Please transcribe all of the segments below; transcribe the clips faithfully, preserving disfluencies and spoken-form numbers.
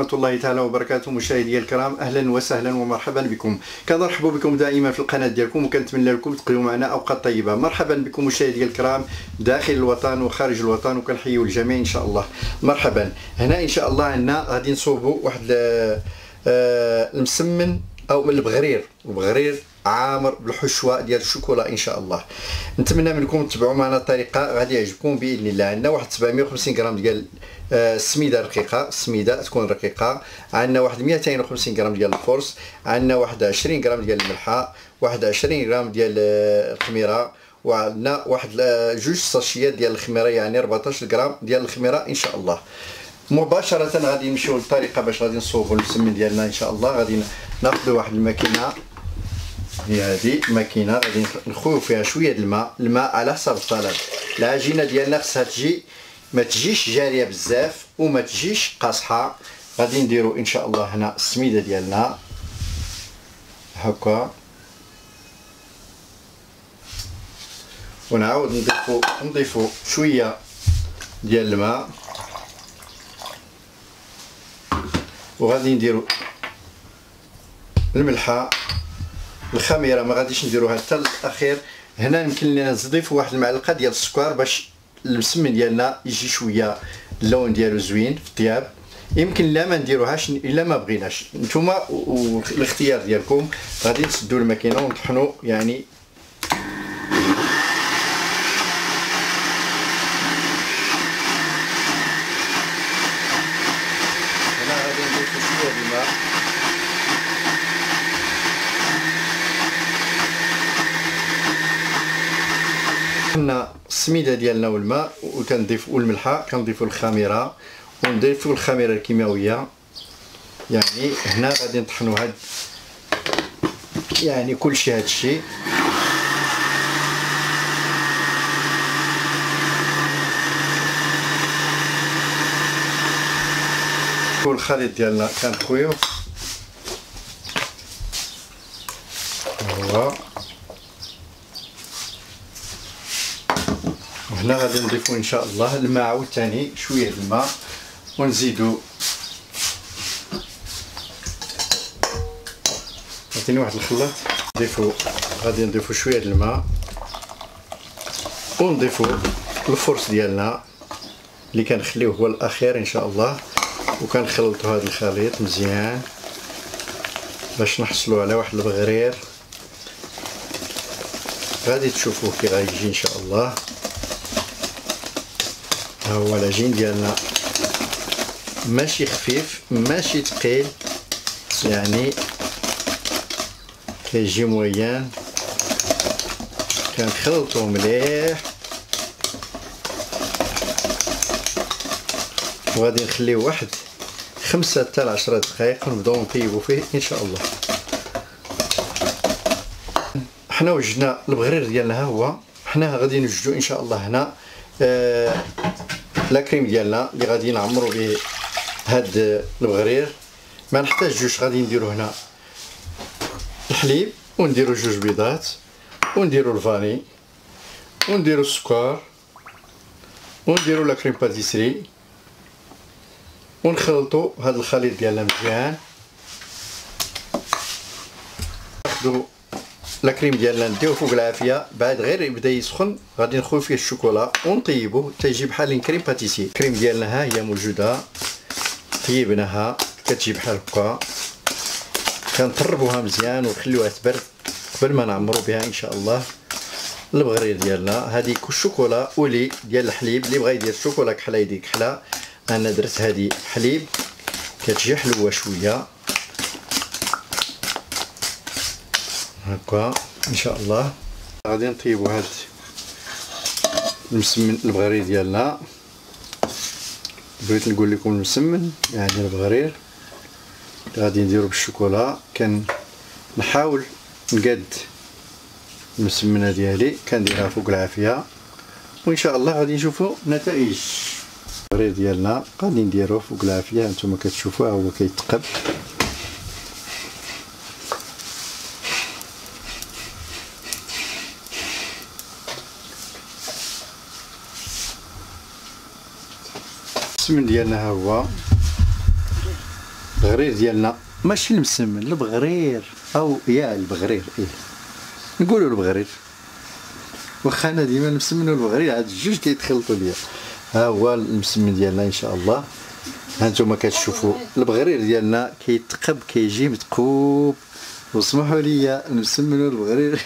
الله تعالى وبركاته. مشاهدي الكرام، اهلا وسهلا ومرحبا بكم. كنرحب بكم دائما في القناه ديالكم، وكنتمنى لكم تقضيو معنا اوقات طيبه. مرحبا بكم مشاهدي الكرام داخل الوطن وخارج الوطن، وكنحيوا الجميع ان شاء الله. مرحبا. هنا ان شاء الله عندنا غادي نصوبوا واحد المسمن او البغرير، البغرير عامر بالحشوه ديال الشوكولا ان شاء الله. نتمنى منكم تتبعوا معنا الطريقه، غادي يعجبكم باذن الله. عندنا واحد سبعمية وخمسين غرام ديال السميده رقيقه، السميده تكون رقيقه. عندنا واحد مئتين وخمسين غرام ديال الفرص، عندنا واحد عشرين غرام ديال الملحه، واحد عشرين غرام ديال الخميره، وعندنا واحد جوج ساشيات ديال الخميره، يعني أربعطاش غرام ديال الخميره ان شاء الله. مباشره غادي نمشيو للطريقه باش غادي نصوبوا المسمن ديالنا ان شاء الله. غادي ناخذ واحد الماكينه، هي هذه الماكينه، غادي نخويو فيها شويه د الماء، الماء على حسب الطلب. العجينه ديالنا خصها تجي ما تجيش جاريه بزاف وما تجيش قاصحه. غادي نديرو ان شاء الله هنا السميده ديالنا هكا، ونعاود نضيفو نضيفو شويه ديال الماء، وغادي نديرو الملحه. الخميره ما غاديش نديروها حتى الاخير. هنا يمكن لنا نضيفوا واحد المعلقه ديال السكر باش المسمن ديالنا يجي شويه اللون ديالو زوين في الطياب. يمكن لا ما نديروهاش الا ما بغيناش، نتوما والاختيار ديالكم. غادي نسدوا الماكينه ونطحنوا يعني هنا غادي نضيفوا شويه د الماء. حنا السميده ديالنا والماء، وكنضيفوا الملحه، كنضيفوا الخميره، ونضيفوا الخميره الكيماويه. يعني هنا غادي نطحنوا هاد يعني كلشي هادشي. والخليط ديالنا كنخويوه هو. هنا غادي نضيفو ان شاء الله الماء عاوتاني، شويه الماء، ونزيدو عطيني واحد الخلاط. نضيفو غادي نضيفو شويه الماء، ونضيفو الفرص ديالنا اللي كنخليوه هو الاخير ان شاء الله، وكنخلطو هذا الخليط مزيان باش نحصلوا على واحد البغرير غادي تشوفوه كي غيجي ان شاء الله. ها هو العجين ديالنا، ماشي خفيف ماشي ثقيل، يعني كيجي مويان. كنخلطو مليح، وغادي نخليو واحد خمسة حتى لعشرة دقائق ونبداو نطيبو فيه ان شاء الله. حنا وجدنا البغرير ديالنا، ها هو. حنا غادي نوجدو ان شاء الله هنا آه لاكريم ديالنا اللي غادي نعمرو به هاد البغرير. ما نحتاجوش، غادي نديرو هنا الحليب، ونديرو جوج بيضات، ونديرو الفاني، ونديرو السكر، ونديرو لاكريم باتيسري، ونخلطو هاد الخليط ديالنا مزيان. ناخدو لاكريم ديالنا نديوه فوق العافيه، بعد غير يبدا يسخن غادي نخويو فيه الشوكولا ونطيبوه حتى يجي بحال الكريم باتيسي. الكريم ديالنا ها هي موجوده، طيبناها كتجي بحال هكا. كنطربوها مزيان ونخليوها تبرد قبل ما نعمرو بها ان شاء الله البغرير ديالنا. هذه الشوكولا اولي ديال الحليب، اللي بغى يدير الشوكولا كحله يدير كحله. انا درت هذه حليب كتجي حلوه شويه هكا ان شاء الله. غادي نطيبو هاد المسمن البغرير ديالنا. بغيت نقول لكم المسمن يعني البغرير غادي نديرو بالشوكولا. كان نحاول نقاد المسمنه ديالي، كنديرها فوق العافيه، وان شاء الله غادي نشوفوا نتائج. البغرير ديالنا غادي نديروه فوق العافيه، هانتوما كتشوفوه هو كيتقب. المسمن ديالنا ها هو. البغرير ديالنا ماشي المسمن، البغرير او يا البغرير، ايه نقولوا البغرير، واخا انا ديما المسمن والبغرير هاد الجوج كيتخلطوا ليا. ها هو المسمن ديالنا ان شاء الله. ها نتوما كتشوفوا البغرير ديالنا كيتقب، كيجي متقوب، واسمحوا لي المسمن والبغرير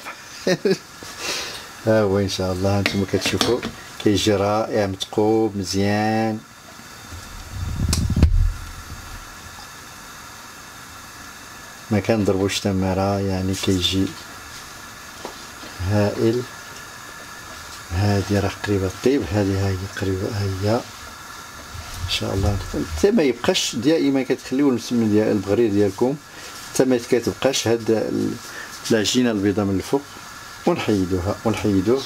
ها هو ان شاء الله. هانتوما كتشوفوا كيجي رائع متقوب مزيان. ما كنضربوش تماره، يعني كيجي هائل. هادي راه قريبه طيب، هذه ها هي قريبه، ها هي ان شاء الله. حتى ما يبقاش دائما كتخليو المسمن ديال البغرير ديالكم حتى ما كتبقاش هاد العجينه البيضاء من الفوق، ونحيدوها ونحيدوه.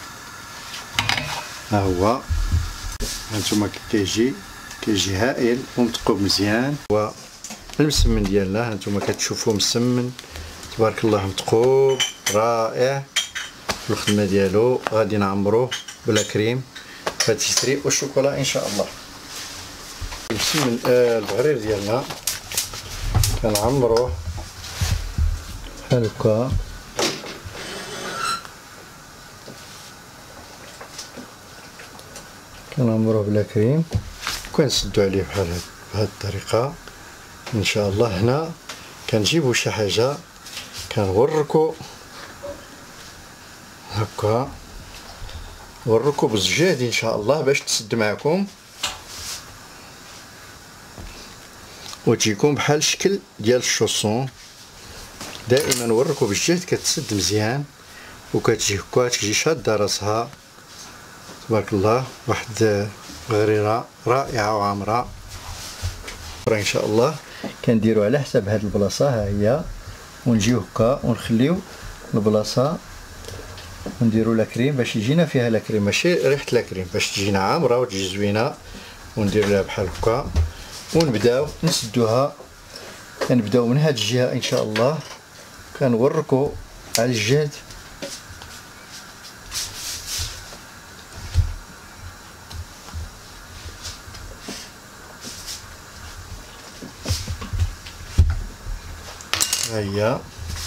ها هو هانتوما كيجي كيجي هائل ومتقوب مزيان. و المسمن ديالنا هانتوما كتشوفوا مسمن تبارك الله، متقوب رائع. الخدمه ديالو غادي نعمروه بلا كريم باتيسري والشوكولا ان شاء الله. المسمن آه البغرير ديالنا كنعمروه بحال هكا، كنعمروه بلا كريم وكنسدو عليه بحال هاد بهاد الطريقه ان شاء الله. هنا كنجيبو شي حاجه كنغركو هكا، نوركو بالزجاج ان شاء الله باش تسد معكم وتجيكم بحال الشكل ديال الشوصون. دائما نوركو بالجهد كتسد مزيان وكتجي هكا، تجي شاده راسها تبارك الله. واحد غريره رائعه وعامره ان شاء الله. كنديرو على حساب هاد البلاصه، ها هي، ونجيو هكا ونخليو البلاصه ونديرو لا كريم باش يجينا فيها لا كريم، ماشي ريحه لا كريم، باش تجينا عامره وتجي زوينه. وندير لها بحال هكا ونبداو نسدوها. كنبداو من هاد الجهه ان شاء الله، كنوركو على الجهد ها هي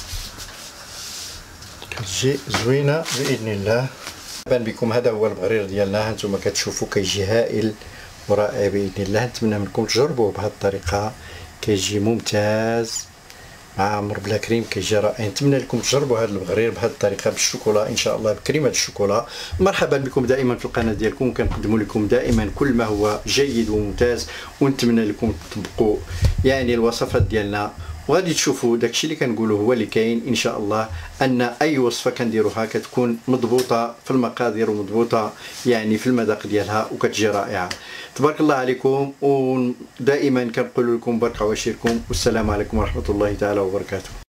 كتجي زوينه باذن الله. بان بكم هذا هو البغرير ديالنا. هانتوما كتشوفوا كيجي هائل ورائع باذن الله. نتمنى منكم تجربوه بهذه الطريقه، كيجي ممتاز عامر بلا كريم، كيجي رائع. نتمنى لكم تجربوا هذا البغرير بهذه الطريقه بالشوكولا ان شاء الله، بكريمه الشوكولا. مرحبا بكم دائما في القناه ديالكم، كنقدم لكم دائما كل ما هو جيد وممتاز، ونتمنى لكم تطبقوا يعني الوصفات ديالنا، وغادي تشوفوا داكشي اللي كنقولوا هو اللي كاين ان شاء الله. ان اي وصفه كنديروها كتكون مضبوطه في المقادير ومضبوطه يعني في المذاق ديالها وكتجي رائعه. تبارك الله عليكم، ودائما كنقول لكم بركه وعشيركم، والسلام عليكم ورحمه الله تعالى وبركاته.